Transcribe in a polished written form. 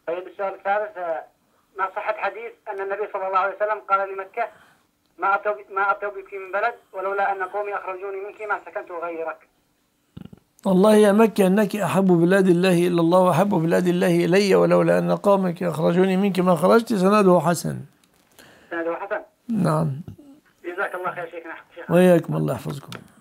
طيب السؤال الثالث، ما صحة حديث أن النبي صلى الله عليه وسلم قال لمكة ما أطيب بك من بلد ولولا أن قومي أخرجوني منك ما سكنت غيرك. والله يا مكة إنك أحب بلاد الله إلا الله وأحب بلاد الله إلي ولولا أن قومك أخرجوني منك ما خرجت. سنده حسن. سنده حسن. نعم. جزاك الله خير شيخنا. وإياكم الله يحفظكم.